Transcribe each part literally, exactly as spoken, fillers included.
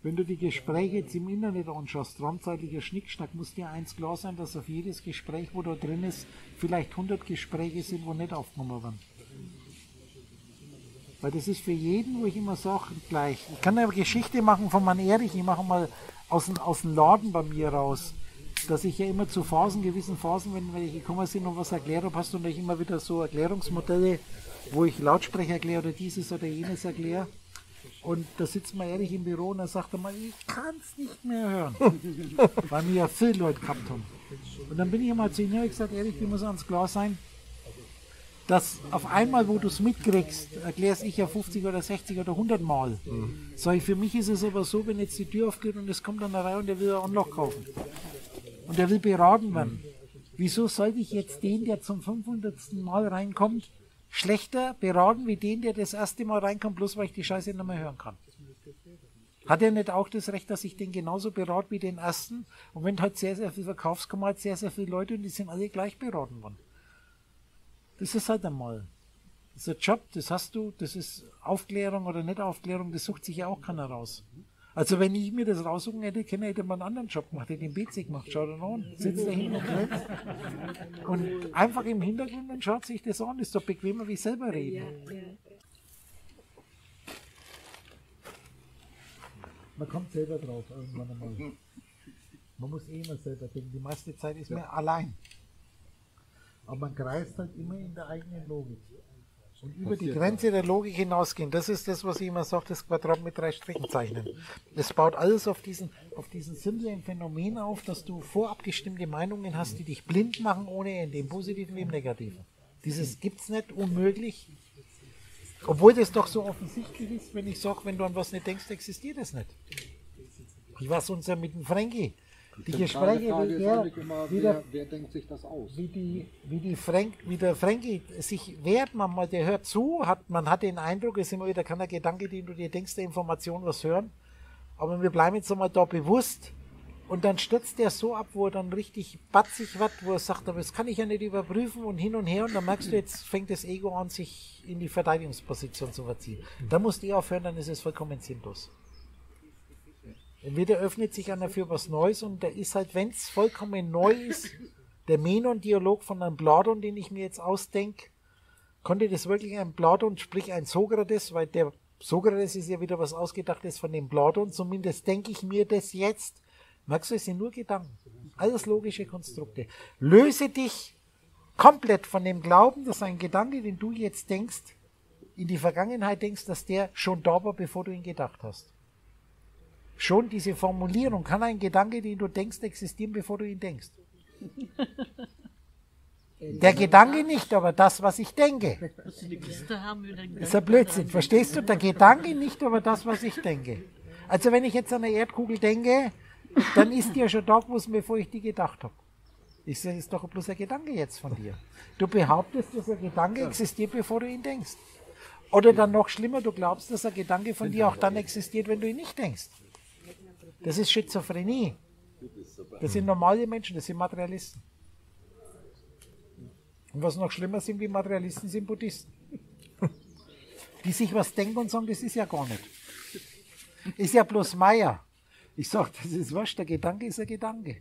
Wenn du die Gespräche jetzt im Internet anschaust, raumzeitlicher Schnickschnack, muss dir eins klar sein, dass auf jedes Gespräch, wo da drin ist, vielleicht hundert Gespräche sind, wo nicht aufgenommen werden. Weil das ist für jeden, wo ich immer sage, gleich. Ich kann eine Geschichte machen von meinem Erich, ich mache mal aus dem, aus dem Laden bei mir raus, dass ich ja immer zu Phasen, gewissen Phasen, wenn welche gekommen sind und was erklärt habe, hast du natürlich immer wieder so Erklärungsmodelle, wo ich Lautsprecher erkläre oder dieses oder jenes erkläre. Und da sitzt man ehrlich im Büro und dann sagt er mal, ich kann es nicht mehr hören. Weil wir ja viele Leute gehabt haben. Und dann bin ich einmal zu ihm und habe gesagt, ehrlich, dir muss ans klar sein, dass auf einmal, wo du es mitkriegst, erklärst ich ja fünfzig oder sechzig oder hundert Mal. Mhm. Sag ich, für mich ist es aber so, wenn jetzt die Tür aufgeht und es kommt an der Reihe und der will ein Unlock kaufen. Und der will beraten werden. Wieso sollte ich jetzt den, der zum fünfhundertsten Mal reinkommt, schlechter beraten wie den, der das erste Mal reinkommt, bloß weil ich die Scheiße nicht mehr hören kann? Hat er nicht auch das Recht, dass ich den genauso berate wie den ersten? Und wenn halt sehr, sehr viel verkaufst, kommen halt sehr, sehr viele Leute und die sind alle gleich beraten worden. Das ist halt einmal. Das ist ein Job, das hast du, das ist Aufklärung oder nicht Aufklärung, das sucht sich ja auch keiner raus. Also wenn ich mir das raussuchen hätte, hätte man einen anderen Job gemacht, hätte den B C gemacht, schau dir an, sitzt da hinten und grinst. Und einfach im Hintergrund und schaut sich das an, ist doch bequemer wie selber reden. Man kommt selber drauf irgendwann einmal. Man muss eh immer selber denken, die meiste Zeit ist man allein. Aber man kreist halt immer in der eigenen Logik. Und über die Grenze der Logik hinausgehen, das ist das, was ich immer sage, das Quadrat mit drei Strichen zeichnen. Es baut alles auf diesen, auf diesen simplen Phänomen auf, dass du vorabgestimmte Meinungen hast, die dich blind machen ohne Ende, im Positiven wie im Negativen. Dieses gibt's nicht, unmöglich. Obwohl das doch so offensichtlich ist, wenn ich sage, wenn du an was nicht denkst, existiert es nicht. Ich war sonst ja mit dem Frankie. Die Gespräche, wie, der, immer, wie, wer, der, wer denkt sich das aus? wie, die, wie, die Frank, wie der Frankie sich wehrt, manchmal, der hört zu, hat, man hat den Eindruck, es ist immer wieder kein Gedanke, den du dir denkst, der Information was hören, aber wir bleiben jetzt einmal da bewusst und dann stürzt der so ab, wo er dann richtig batzig wird, wo er sagt, aber das kann ich ja nicht überprüfen und hin und her und dann merkst du, jetzt fängt das Ego an, sich in die Verteidigungsposition zu verziehen. Da musst du aufhören, dann ist es vollkommen sinnlos. Entweder öffnet sich einer für was Neues und der ist halt, wenn es vollkommen neu ist, der Menon-Dialog von einem Platon, den ich mir jetzt ausdenke, konnte das wirklich ein Platon, sprich ein Sokrates, weil der Sokrates ist ja wieder was Ausgedachtes von dem Platon, zumindest denke ich mir das jetzt. Merkst du, es sind nur Gedanken, alles logische Konstrukte. Löse dich komplett von dem Glauben, dass ein Gedanke, den du jetzt denkst, in die Vergangenheit denkst, dass der schon da war, bevor du ihn gedacht hast. Schon diese Formulierung, kann ein Gedanke, den du denkst, existieren, bevor du ihn denkst? Der Gedanke nicht, aber das, was ich denke. Das ist ein Blödsinn, verstehst du? Der Gedanke nicht, aber das, was ich denke. Also wenn ich jetzt an eine Erdkugel denke, dann ist die ja schon da gewesen, bevor ich die gedacht habe. Ich sage, ist doch bloß ein Gedanke jetzt von dir. Du behauptest, dass ein Gedanke existiert, bevor du ihn denkst. Oder dann noch schlimmer, du glaubst, dass ein Gedanke von dir auch dann existiert, wenn du ihn nicht denkst. Das ist Schizophrenie. Das sind normale Menschen, das sind Materialisten. Und was noch schlimmer sind wie Materialisten, sind Buddhisten. Die sich was denken und sagen, das ist ja gar nicht. Ist ja bloß Maya. Ich sage, das ist wurscht, der Gedanke ist ein Gedanke.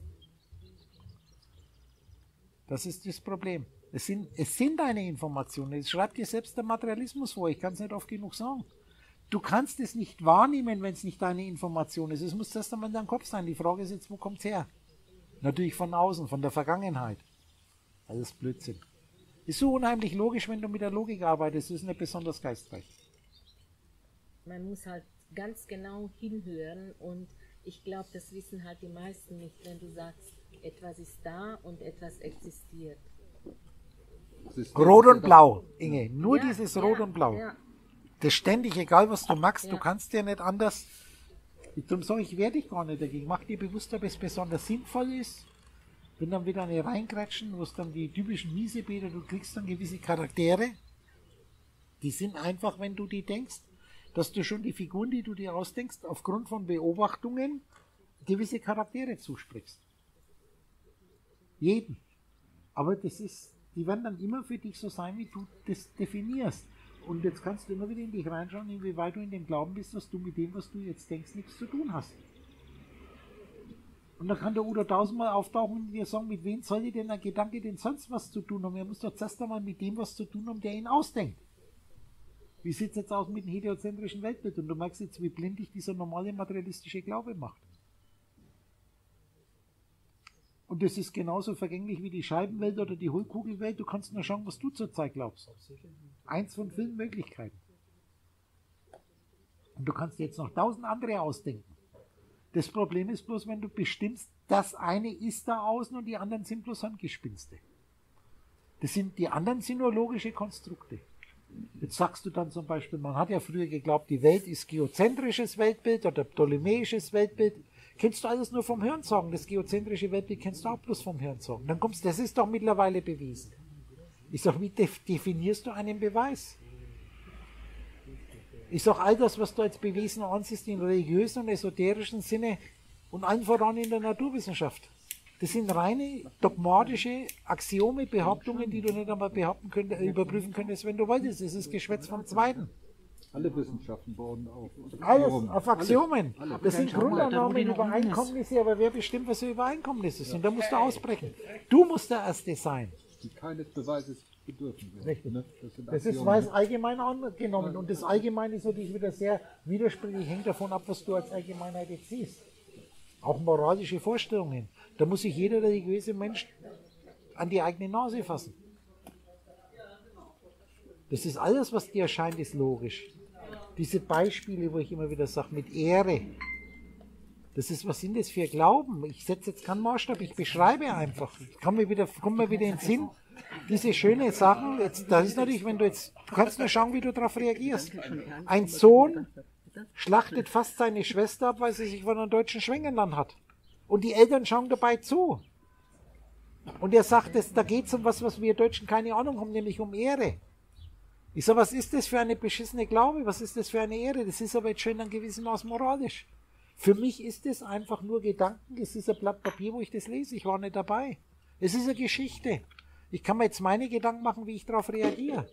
Das ist das Problem. Es sind, es sind deine Informationen. Es schreibt dir selbst der Materialismus vor. Ich kann es nicht oft genug sagen. Du kannst es nicht wahrnehmen, wenn es nicht deine Information ist. Es muss erst einmal in deinem Kopf sein. Die Frage ist jetzt, wo kommt es her? Natürlich von außen, von der Vergangenheit. Alles Blödsinn. Ist so unheimlich logisch, wenn du mit der Logik arbeitest. Das ist nicht besonders geistreich. Man muss halt ganz genau hinhören und ich glaube, das wissen halt die meisten nicht, wenn du sagst, etwas ist da und etwas existiert. Rot und Blau, Inge. Nur ja, dieses ja, Rot und Blau. Ja. Das ständig, egal was du magst, Ja. du kannst ja nicht anders. Darum sage ich, wehre dich gar nicht dagegen. Mach dir bewusst, ob es besonders sinnvoll ist. Wenn dann wieder eine reinkratschen, wo es dann die typischen Miesebäder, du kriegst dann gewisse Charaktere. Die sind einfach, wenn du die denkst, dass du schon die Figuren, die du dir ausdenkst, aufgrund von Beobachtungen gewisse Charaktere zusprichst. Jeden. Aber das ist, die werden dann immer für dich so sein, wie du das definierst. Und jetzt kannst du immer wieder in dich reinschauen, inwieweit du in dem Glauben bist, dass du mit dem, was du jetzt denkst, nichts zu tun hast. Und dann kann der Udo tausendmal auftauchen und dir sagen, mit wem soll dir denn ein Gedanke denn sonst was zu tun haben? Er muss doch zuerst einmal mit dem was zu tun haben, der ihn ausdenkt. Wie sieht es jetzt aus mit dem heliozentrischen Weltbild? Und du merkst jetzt, wie blind dich dieser normale materialistische Glaube macht. Und das ist genauso vergänglich wie die Scheibenwelt oder die Hohlkugelwelt. Du kannst nur schauen, was du zurzeit glaubst. Eins von vielen Möglichkeiten. Und du kannst jetzt noch tausend andere ausdenken. Das Problem ist bloß, wenn du bestimmst, das eine ist da außen und die anderen sind bloß Handgespinste. Das sind, die anderen sind nur logische Konstrukte. Jetzt sagst du dann zum Beispiel, man hat ja früher geglaubt, die Welt ist geozentrisches Weltbild oder ptolemäisches Weltbild. Kennst du alles nur vom Hörensagen? Das geozentrische Weltbild kennst du auch bloß vom Hörensagen. Dann kommst du, das ist doch mittlerweile bewiesen. Ich sage, wie definierst du einen Beweis? Ich sage, all das, was du als bewiesen ansiehst, in religiösen und esoterischen Sinne und allen voran in der Naturwissenschaft. Das sind reine dogmatische Axiome, Behauptungen, die du nicht einmal behaupten könntest, überprüfen könntest, wenn du wolltest. Das ist Geschwätz vom Zweiten. Alle Wissenschaften bauen auf. Alles auf Axiomen. Alle. Das sind Grundannahmen, Übereinkommnisse, aber wer bestimmt, was für Übereinkommnisse sind? Da musst du ausbrechen. Du musst der Erste sein. Die keines Beweises bedürfen. Richtig. Ne? Das, das ist weiß allgemein angenommen. Und das Allgemeine ist natürlich wieder sehr widersprüchlich, hängt davon ab, was du als Allgemeinheit jetzt siehst. Auch moralische Vorstellungen. Da muss sich jeder religiöse Mensch an die eigene Nase fassen. Das ist alles, was dir erscheint, ist logisch. Diese Beispiele, wo ich immer wieder sage, mit Ehre. Das ist, was sind das für Glauben? Ich setze jetzt keinen Maßstab, ich beschreibe einfach. Ich komme mir wieder, komm mir wieder in den Sinn. Diese schönen Sachen, jetzt, das ist natürlich, wenn du jetzt, du kannst nur schauen, wie du darauf reagierst. Ein Sohn schlachtet fast seine Schwester ab, weil sie sich von einem deutschen Schwängern hat. Und die Eltern schauen dabei zu. Und er sagt, das, da geht es um was, was wir Deutschen keine Ahnung haben, nämlich um Ehre. Ich sage, was ist das für eine beschissene Glaube? Was ist das für eine Ehre? Das ist aber jetzt schön dann gewissermaßen moralisch. Für mich ist es einfach nur Gedanken. Es ist ein Blatt Papier, wo ich das lese. Ich war nicht dabei. Es ist eine Geschichte. Ich kann mir jetzt meine Gedanken machen, wie ich darauf reagiere.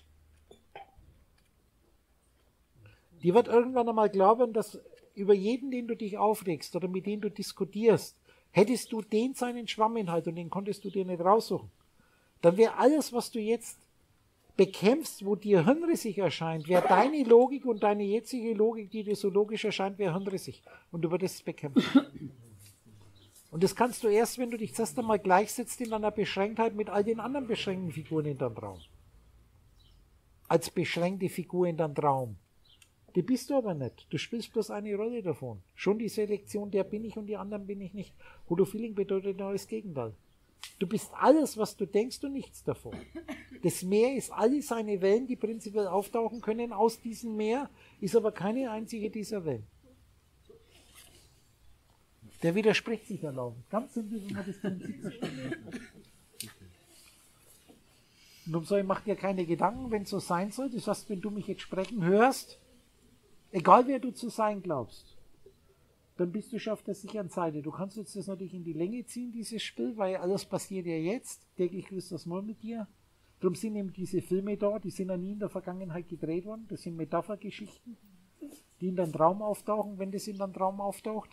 Die wird irgendwann einmal glauben, dass über jeden, den du dich aufregst oder mit dem du diskutierst, hättest du den seinen Schwamminhalt und den konntest du dir nicht raussuchen. Dann wäre alles, was du jetzt bekämpfst, wo dir hirnrissig erscheint, wäre deine Logik und deine jetzige Logik, die dir so logisch erscheint, wäre hirnrissig. Und du würdest es bekämpfen. Und das kannst du erst, wenn du dich zuerst einmal gleichsetzt in einer Beschränktheit mit all den anderen beschränkten Figuren in deinem Traum. Als beschränkte Figur in deinem Traum. Die bist du aber nicht. Du spielst bloß eine Rolle davon. Schon die Selektion, der bin ich und die anderen bin ich nicht. Hodo-Feeling bedeutet genau das Gegenteil. Du bist alles, was du denkst und nichts davon. Das Meer ist alle seine Wellen, die prinzipiell auftauchen können aus diesem Meer, ist aber keine einzige dieser Wellen. Der widerspricht sich erlauben. Ganz simpel, wenn man das Prinzip verstehen. Und um so, mach dir keine Gedanken, wenn es so sein soll. Das heißt, wenn du mich jetzt sprechen hörst, egal wer du zu sein glaubst, dann bist du schon auf der sicheren Seite. Du kannst jetzt das natürlich in die Länge ziehen, dieses Spiel, weil alles passiert ja jetzt. Täglich grüßt das Mal mit dir. Darum sind eben diese Filme da, die sind ja nie in der Vergangenheit gedreht worden. Das sind Metaphergeschichten, die in deinem Traum auftauchen, wenn das in deinem Traum auftaucht.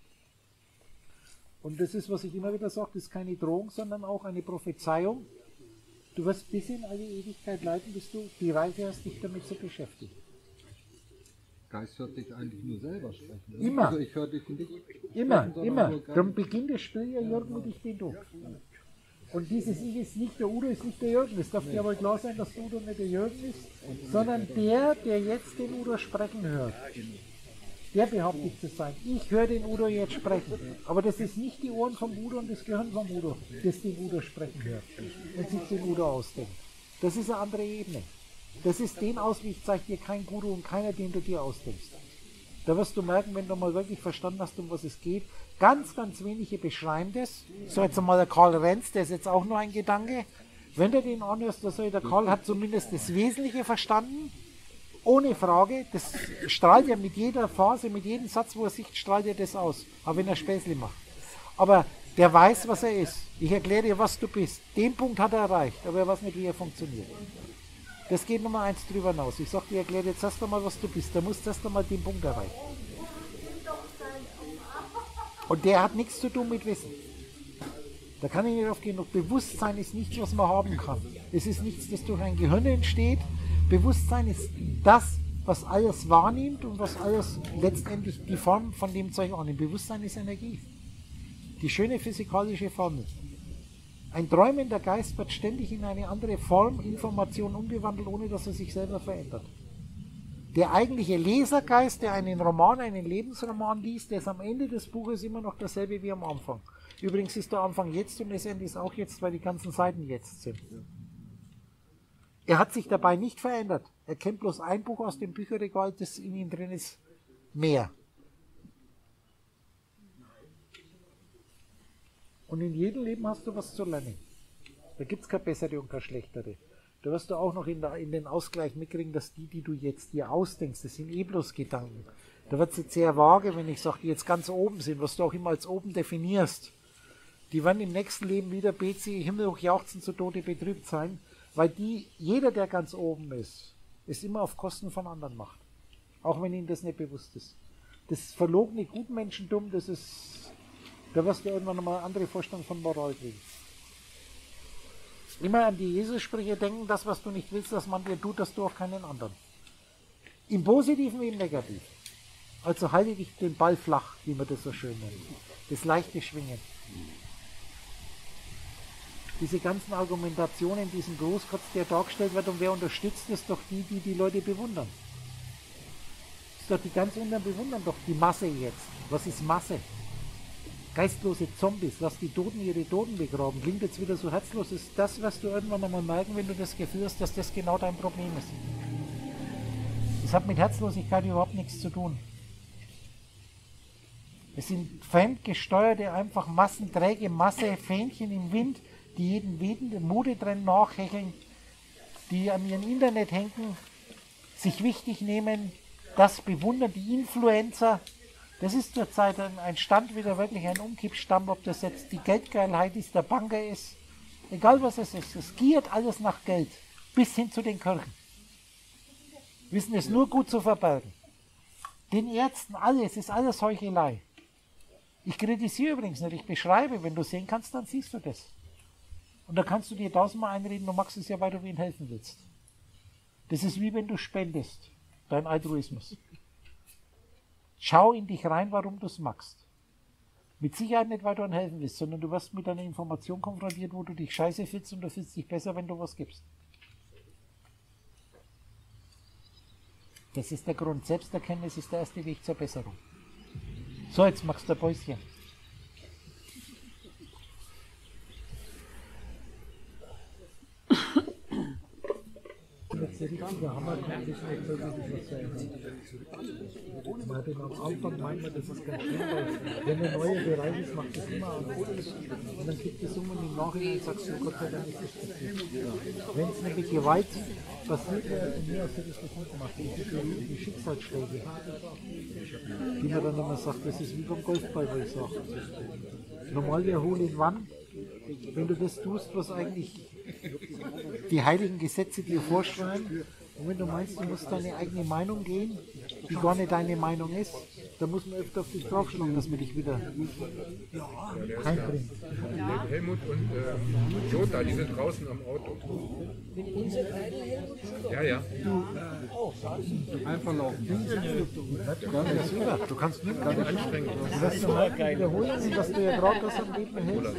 Und das ist, was ich immer wieder sage, das ist keine Drohung, sondern auch eine Prophezeiung. Du wirst bis in alle Ewigkeit leiden, bis du die Reife hast, dich damit zu beschäftigen. Geist hört dich eigentlich nur selber sprechen. Oder? Immer. Also ich höre dich nicht immer, sprechen, immer. Darum beginnt das Spiel ja Jürgen und ich bin du. Und dieses Ich ist nicht der Udo, ist nicht der Jürgen. Es darf dir aber klar sein, dass der Udo nicht der Jürgen ist, sondern der, der jetzt den Udo sprechen hört. Der behauptet zu sein. Ich höre den Udo jetzt sprechen. Aber das ist nicht die Ohren vom Udo und das Gehirn vom Udo, das den Udo sprechen hört und sich den Udo ausdenkt. Das ist eine andere Ebene. Das ist den aus, wie ich zeige dir kein Guru und keiner, den du dir ausdenkst. Da wirst du merken, wenn du mal wirklich verstanden hast, um was es geht, ganz, ganz wenige beschreiben das. So jetzt einmal der Karl Renz, der ist jetzt auch nur ein Gedanke. Wenn du den anhörst, der Karl hat zumindest das Wesentliche verstanden, ohne Frage. Das strahlt ja mit jeder Phase, mit jedem Satz, wo er sich strahlt er das aus, auch wenn er Späßle macht. Aber der weiß, was er ist. Ich erkläre dir, was du bist. Den Punkt hat er erreicht, aber er weiß nicht, wie er funktioniert. Das geht Nummer eins drüber hinaus. Ich sag dir, erklär jetzt erst einmal, was du bist. Da musst du erst einmal den Punkt erreichen. Und der hat nichts zu tun mit Wissen. Da kann ich nicht oft genug. Bewusstsein ist nichts, was man haben kann. Es ist nichts, das durch ein Gehirn entsteht. Bewusstsein ist das, was alles wahrnimmt und was alles letztendlich die Form von dem Zeug annimmt. Bewusstsein ist Energie. Die schöne physikalische Formel. Ein träumender Geist wird ständig in eine andere Form, Information umgewandelt, ohne dass er sich selber verändert. Der eigentliche Lesergeist, der einen Roman, einen Lebensroman liest, der ist am Ende des Buches immer noch dasselbe wie am Anfang. Übrigens ist der Anfang jetzt und das Ende ist auch jetzt, weil die ganzen Seiten jetzt sind. Er hat sich dabei nicht verändert. Er kennt bloß ein Buch aus dem Bücherregal, das in ihm drin ist, mehr. Und in jedem Leben hast du was zu lernen. Da gibt es keine bessere und keine schlechtere. Da wirst du auch noch in, der, in den Ausgleich mitkriegen, dass die, die du jetzt dir ausdenkst, das sind eh bloß Gedanken. Da wird es jetzt sehr vage, wenn ich sage, die jetzt ganz oben sind, was du auch immer als oben definierst. Die werden im nächsten Leben wieder B C himmelhoch jauchzen, zu Tode betrübt sein, weil die, jeder, der ganz oben ist, es immer auf Kosten von anderen macht. Auch wenn ihnen das nicht bewusst ist. Das verlogene Gutmenschentum, das ist, da wirst du irgendwann nochmal eine andere Vorstellung von Moral kriegen. Immer an die Jesus-Sprüche denken, das, was du nicht willst, dass man dir tut, das du auch keinen anderen. Im Positiven wie im Negativen. Also halte dich den Ball flach, wie man das so schön nennt. Das leichte Schwingen. Diese ganzen Argumentationen, diesen Großkotz, der dargestellt wird und wer unterstützt, ist doch die, die die Leute bewundern. Das ist doch die ganz anderen bewundern doch die Masse jetzt. Was ist Masse? Geistlose Zombies, lass die Toten ihre Toten begraben. Klingt jetzt wieder so herzlos. Ist das, was du irgendwann einmal merken, wenn du das Gefühl hast, dass das genau dein Problem ist. Das hat mit Herzlosigkeit überhaupt nichts zu tun. Es sind fremdgesteuerte, einfach massenträge Masse, Fähnchen im Wind, die jeden wehenden Modetrend nachhecheln, die an ihrem Internet hängen, sich wichtig nehmen, das bewundern, die Influencer. Das ist zurzeit ein, ein Stand, wieder wirklich ein Umkippstand, ob das jetzt die Geldgeilheit ist, der Banker ist, egal was es ist, es giert alles nach Geld, bis hin zu den Kirchen. Wissen es nur gut zu verbergen. Den Ärzten, alles, ist alles Heuchelei. Ich kritisiere übrigens nicht, ich beschreibe, wenn du sehen kannst, dann siehst du das. Und da kannst du dir tausendmal einreden, du machst es ja, weil du wen helfen willst. Das ist wie wenn du spendest, dein Altruismus. Schau in dich rein, warum du es machst. Mit Sicherheit nicht, weil du ihnen helfen willst, sondern du wirst mit einer Information konfrontiert, wo du dich scheiße fühlst und du fühlst dich besser, wenn du was gibst. Das ist der Grund. Selbsterkenntnis ist der erste Weg zur Besserung. So, jetzt machst du ein Päuschen. Der richtige Hammer kommt nicht mehr wirklich was verändern. Man hat am Anfang meint man, das ist ganz schlimm, weil wenn ein neuer Bereich ist, macht das immer anders. Und dann gibt es um und im Nachhinein sagst du, Gott sei Dank ist das passiert. Wenn es nämlich Gewalt passiert, wäre von mir aus hätte ich das nicht gemacht. Die, die Schicksalsschläge, die man dann immer sagt, das ist wie beim Golfball, wo ich sage. Normal wäre Hole in Wann, wenn du das tust, was eigentlich die heiligen Gesetze dir vorschreiben, und wenn du meinst, du musst deine eigene Meinung gehen, die gar nicht deine Meinung ist, dann muss man öfter auf dich draufschlagen, dass man dich wieder heimbringt. Helmut und äh, Jota, die sind draußen am Auto. Ja, ja. Einfach laufen. Du kannst nicht gar nicht anstrengen. Du wirst mal wiederholen, was du ja gerade das am Leben hältst.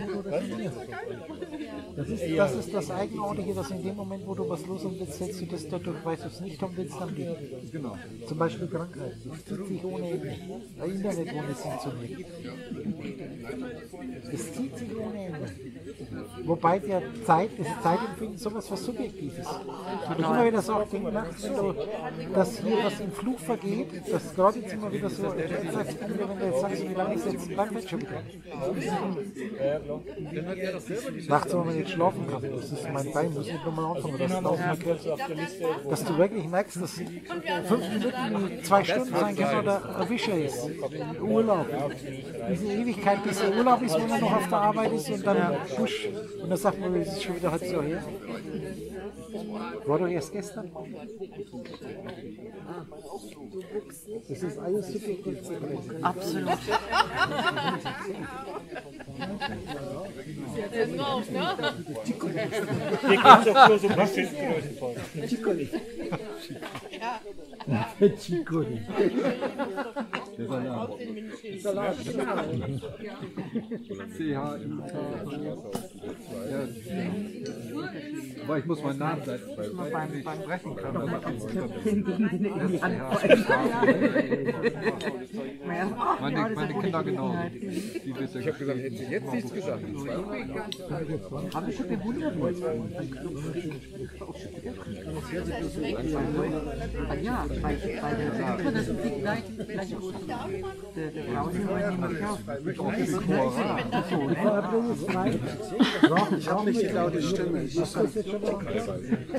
Das ist, das ist das Eigenartige, dass in dem Moment, wo du was los haben willst, hältst du das dadurch, weil du es nicht haben willst, dann geht. Genau. Zum Beispiel Krankheit. Das zieht sich ohne Ende. Ein Internet ohne Sinn zu nehmen. Das zieht sich ohne Ende. Wobei der Zeit, das Zeitempfinden sowas was Subjektives. Ich immer wieder so denke, nachts, wenn du, dass hier was im Flug vergeht, das gerade jetzt immer wieder so, wenn du jetzt sagst, wie lange ist jetzt, wann wird schon wieder? Nachts, wenn man nicht schlafen kann, das ist mein Bein, muss ich nochmal anfangen, das laufen erklärt, dass du wirklich merkst, dass fünf Minuten zwei Stunden sein können oder erwische ist. Urlaub. Diese Ewigkeit, bis der Urlaub ist, wenn man noch auf der Arbeit ist und dann push. Und dann sagt man, das ist schon wieder halb so her. War doch erst gestern. Das ist alles subjektiv. Absolut. Hier geht es doch nur so bestimmte Größen vor. Chicoli. Chicoli. Der Salat. C H I K. Ja. Aber ich muss meinen Namen setzen, weil beim, beim Brechen kann man meine, meine Kinder genau. Ich habe gesagt, hätten Sie jetzt nichts gesagt. Habe ich schon gewundert. Ja, weil, weil der Sektor das ist gleich, gleich gut. Der, der Krause war nämlich auch. Ich habe nicht die laute Stimme.